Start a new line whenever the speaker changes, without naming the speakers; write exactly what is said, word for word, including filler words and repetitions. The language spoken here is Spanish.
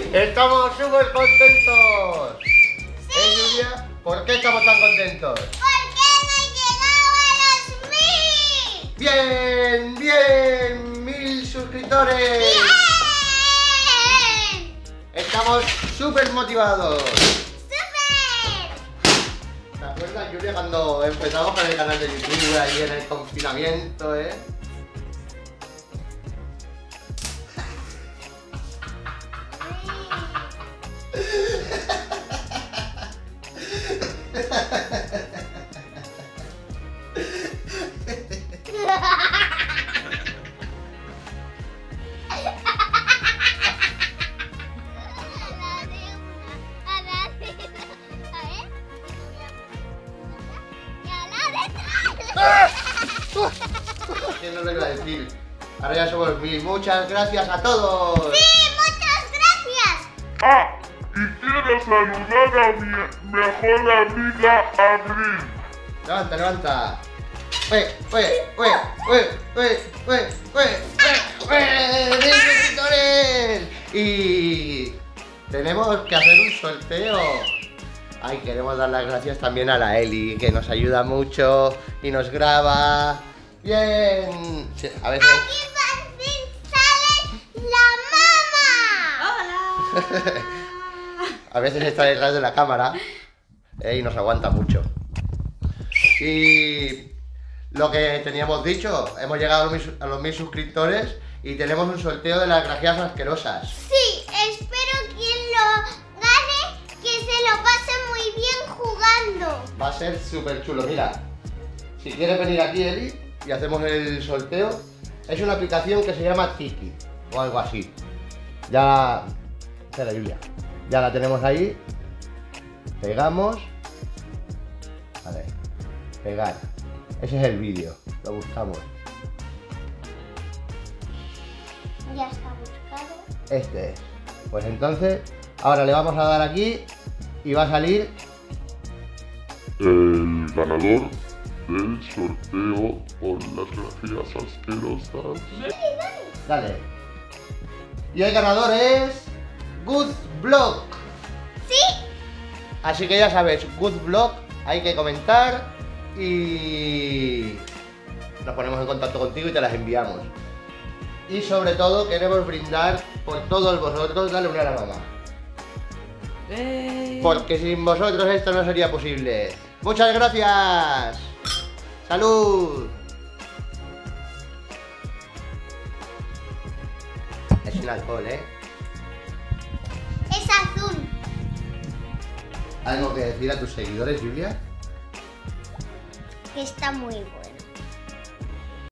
Estamos súper contentos. ¿Sí? ¿Eh, Julia? ¿Por qué estamos tan contentos?
Porque hemos llegado a los mil.
Bien, bien, mil suscriptores.
Bien.
Estamos súper motivados.
¡Súper!
¿Te acuerdas, Julia, cuando empezamos con el canal de YouTube ahí en el confinamiento, eh? ¿Quién no lo iba a decir? Ahora ya somos mil. Muchas gracias a todos.
¡Sí, muchas gracias!
Ah, y quiero saludar a mi mejor amiga Abril.
Levanta, levanta. ¡Ue, ue, ue, ue, ue, ue, ue, ue, ue! ¡mil suscriptores! Y tenemos que hacer un sorteo. Ay, queremos dar las gracias también a la Eli, que nos ayuda mucho y nos graba. Bien. Sí, a veces...
Aquí por fin sale la mamá.
¡Hola!
A veces está detrás de la cámara, eh, y nos aguanta mucho. Y lo que teníamos dicho, hemos llegado a los mil, a los mil suscriptores y tenemos un sorteo de las grajeas asquerosas.
Sí, espero quien lo gane que se lo pase muy bien jugando.
Va a ser súper chulo. Mira, si quieres venir aquí, Eli, y hacemos el sorteo, es una aplicación que se llama Tiki o algo así. Ya... Espera, Julia. Ya la tenemos ahí. Pegamos. A ver. Pegar. Ese es el vídeo. Lo buscamos.
Ya está buscado.
Este es. Pues entonces, ahora le vamos a dar aquí y va a salir
El ganador del sorteo por las gracias asquerosas.
Dale. Y el ganador es Good Vlog.
¿Sí?
Así que ya sabes, Good Vlog, hay que comentar y nos ponemos en contacto contigo y te las enviamos. Y sobre todo queremos brindar por todos vosotros. Dale una a la mamá.
¡Eh!
Porque sin vosotros esto no sería posible. ¡Muchas gracias! ¡Salud! Es sin alcohol, ¿eh?
Es azul.
¿Algo que decir a tus seguidores, Julia?
Que está muy bueno.